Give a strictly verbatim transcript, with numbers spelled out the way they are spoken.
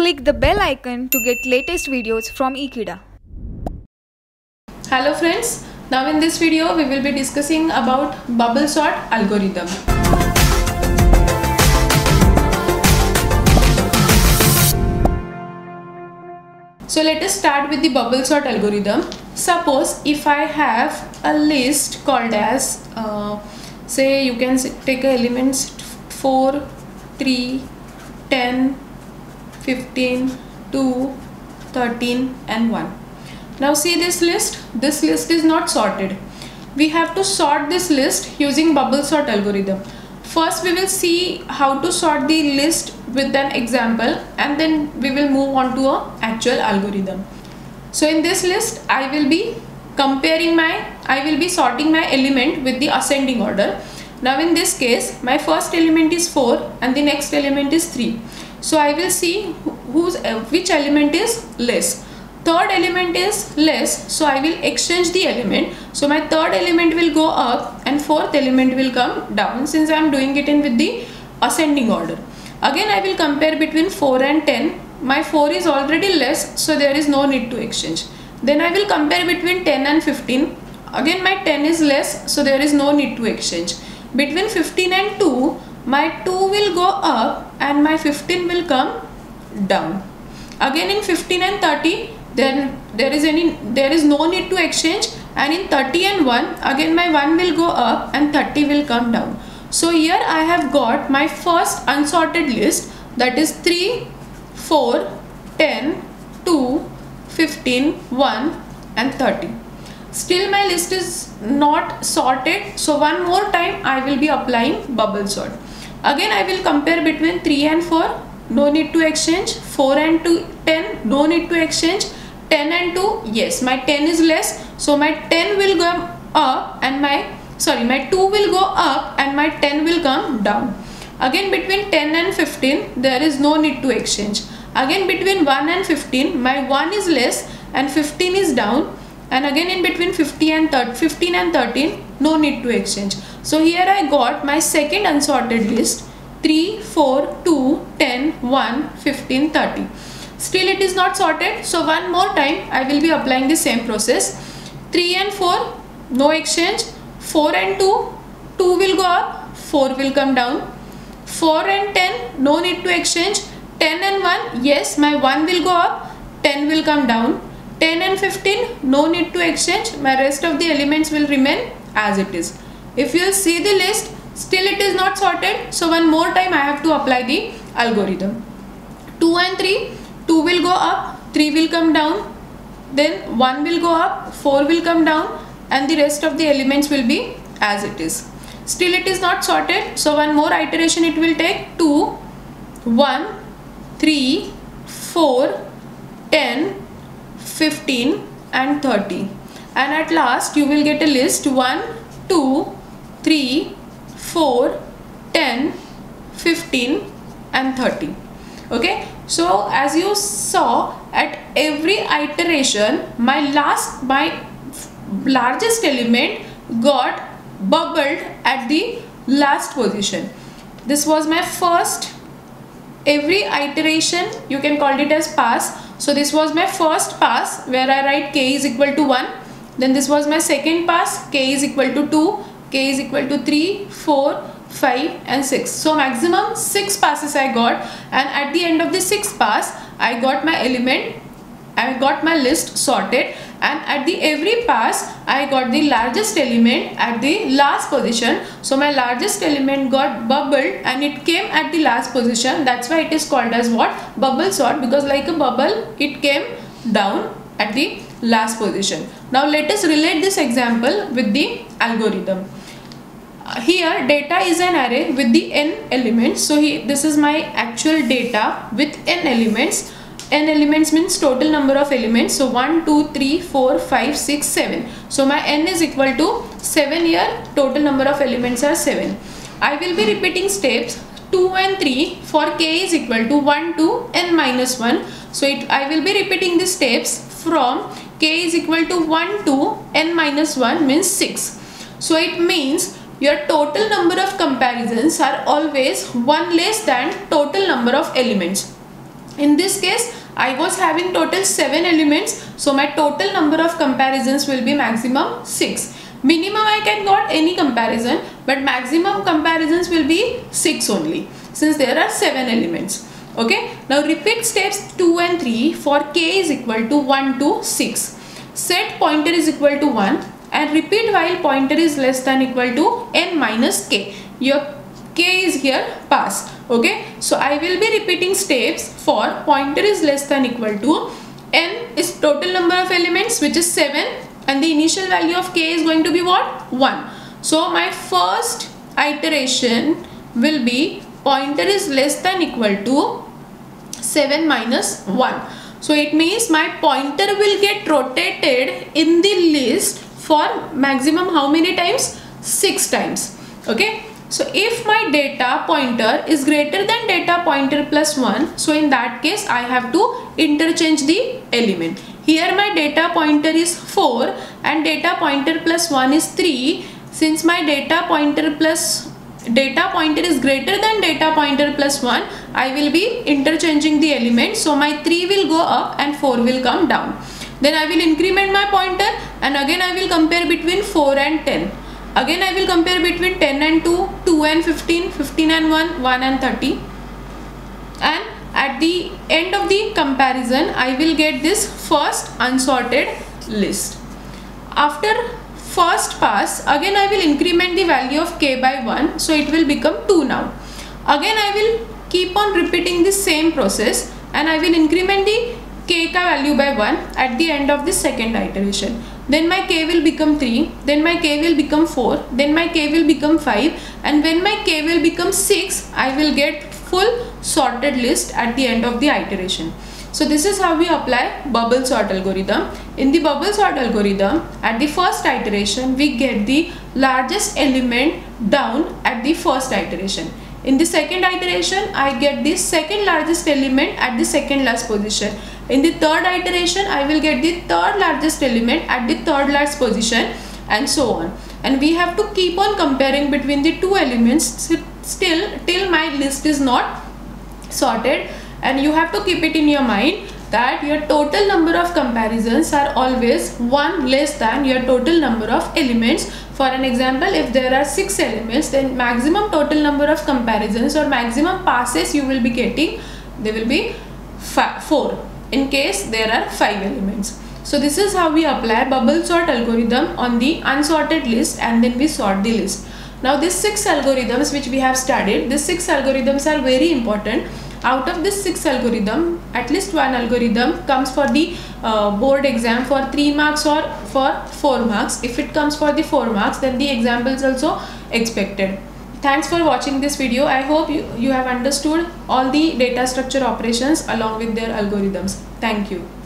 Click the bell icon to get latest videos from Ekeeda. Hello friends, now in this video we will be discussing about bubble sort algorithm. So let us start with the bubble sort algorithm. Suppose if I have a list called as, uh, say you can take elements four, three, ten, fifteen, two, thirteen and one. Now see this list, this list is not sorted. We have to sort this list using bubble sort algorithm. First we will see how to sort the list with an example and then we will move on to a actual algorithm. So in this list I will be comparing my, I will be sorting my element with the ascending order. Now in this case my first element is four and the next element is three. So I will see whose which element is less. Third element is less, so I will exchange the element. So my third element will go up and fourth element will come down since I am doing it in with the ascending order. Again I will compare between four and ten. My four is already less, so there is no need to exchange. Then I will compare between ten and fifteen. Again my ten is less, so there is no need to exchange. Between fifteen and two, my two will go up and my fifteen will come down. Again in fifteen and thirty, then there is any there is no need to exchange, and in thirty and one again my one will go up and thirty will come down. So here I have got my first unsorted list, that is three, four, ten, two, fifteen, one and thirty. Still my list is not sorted, so one more time I will be applying bubble sort. Again I will compare between three and four, no need to exchange. Four and two, ten, no need to exchange. Ten and two, yes, my ten is less, so my ten will go up and my sorry my two will go up and my ten will come down. Again between ten and fifteen there is no need to exchange. Again between one and fifteen my one is less and fifteen is down, and again in between fifty and fifteen and thirteen no need to exchange. So here I got my second unsorted list, three, four, two, ten, one, fifteen, thirty. Still it is not sorted, so one more time I will be applying the same process. three and four, no exchange. four and two, two will go up, four will come down. four and ten, no need to exchange. ten and one, yes, my one will go up, ten will come down. ten and fifteen, no need to exchange, my rest of the elements will remain as it is. If you will see the list, still it is not sorted, so one more time I have to apply the algorithm. two and three, two will go up, three will come down, then one will go up, four will come down, and the rest of the elements will be as it is. Still it is not sorted, so one more iteration it will take. two, one, three, four, ten, fifteen and thirty, and at last you will get a list one, two, three, four, ten, fifteen and thirty. Okay, so as you saw, at every iteration my last my largest element got bubbled at the last position. This was my first, every iteration you can call it as pass. So this was my first pass where I write k is equal to one. Then this was my second pass, k is equal to two, k is equal to three, four, five and six. So maximum six passes I got, and at the end of the sixth pass I got my element, I got my list sorted, and at the every pass I got the largest element at the last position. So my largest element got bubbled and it came at the last position. That's why it is called as what? Bubble sort, because like a bubble it came down at the last position. Now let us relate this example with the algorithm. Here data is an array with the n elements. So he, this is my actual data with n elements. N elements means total number of elements. So one, two, three, four, five, six, seven. So my n is equal to seven here. Total number of elements are seven. I will be repeating steps two and three for k is equal to one to n minus one. So it, I will be repeating the steps from k is equal to one to n minus one means six. So it means your total number of comparisons are always one less than total number of elements. In this case, I was having total seven elements, so my total number of comparisons will be maximum six. Minimum I can got any comparison, but maximum comparisons will be six only, since there are seven elements. Okay, now repeat steps two and three for k is equal to one to six. Set pointer is equal to one and repeat while pointer is less than equal to n minus k. Your k is here pass. Okay, so I will be repeating steps for pointer is less than equal to n is total number of elements, which is seven, and the initial value of k is going to be what? one. So my first iteration will be pointer is less than equal to seven minus one. So it means my pointer will get rotated in the list for maximum how many times? six times. Okay. So if my data pointer is greater than data pointer plus one, so in that case I have to interchange the element. Here my data pointer is four and data pointer plus one is three. Since my data pointer plus data pointer is greater than data pointer plus one, I will be interchanging the element. So my three will go up and four will come down. Then I will increment my pointer and again I will compare between four and ten. Again I will compare between ten and two, two and fifteen, fifteen and one, one and thirty. And at the end of the comparison, I will get this first unsorted list. After first pass, again I will increment the value of k by one, so it will become two now. Again I will keep on repeating the same process and I will increment the k ka value by one at the end of the second iteration. Then my k will become three, then my k will become four, then my k will become five, and when my k will become six, I will get full sorted list at the end of the iteration. So this is how we apply bubble sort algorithm. In the bubble sort algorithm, at the first iteration, we get the largest element down at the first iteration. In the second iteration, I get the second largest element at the second last position. In the third iteration, I will get the third largest element at the third last position, and so on. And we have to keep on comparing between the two elements still till my list is not sorted. And you have to keep it in your mind that your total number of comparisons are always one less than your total number of elements. For an example, if there are six elements, then maximum total number of comparisons or maximum passes you will be getting, they will be four in case there are five elements. So this is how we apply bubble sort algorithm on the unsorted list, and then we sort the list. Now these six algorithms which we have studied, these six algorithms are very important. Out of this six algorithm, at least one algorithm comes for the uh, board exam for three marks or for four marks. If it comes for the four marks, then the example is also expected. Thanks for watching this video. I hope you, you have understood all the data structure operations along with their algorithms. Thank you.